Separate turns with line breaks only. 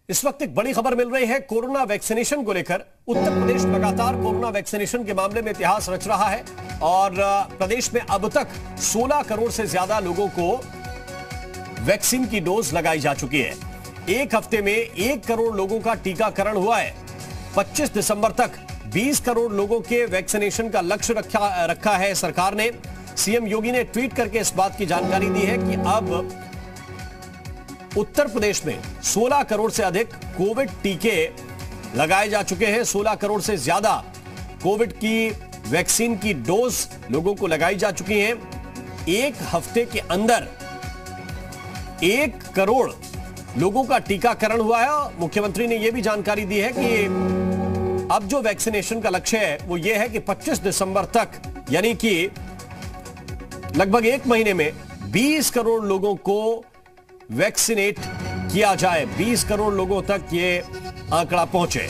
इस वक्त एक बड़ी खबर मिल रही है कोरोना वैक्सीनेशन को लेकर। उत्तर प्रदेश लगातार कोरोना वैक्सीनेशन के मामले में इतिहास रच रहा है और प्रदेश में अब तक 16 करोड़ से ज्यादा लोगों को वैक्सीन की डोज लगाई जा चुकी है। एक हफ्ते में 1 करोड़ लोगों का टीकाकरण हुआ है। 25 दिसंबर तक 20 करोड़ लोगों के वैक्सीनेशन का लक्ष्य रखा है सरकार ने। सीएम योगी ने ट्वीट करके इस बात की जानकारी दी है कि अब उत्तर प्रदेश में 16 करोड़ से अधिक कोविड टीके लगाए जा चुके हैं। 16 करोड़ से ज्यादा कोविड की वैक्सीन की डोज लोगों को लगाई जा चुकी हैं। एक हफ्ते के अंदर 1 करोड़ लोगों का टीकाकरण हुआ है। मुख्यमंत्री ने यह भी जानकारी दी है कि अब जो वैक्सीनेशन का लक्ष्य है वो यह है कि 25 दिसंबर तक यानी कि लगभग 1 महीने में 20 करोड़ लोगों को वैक्सीनेट किया जाए। 20 करोड़ लोगों तक ये आंकड़ा पहुंचे।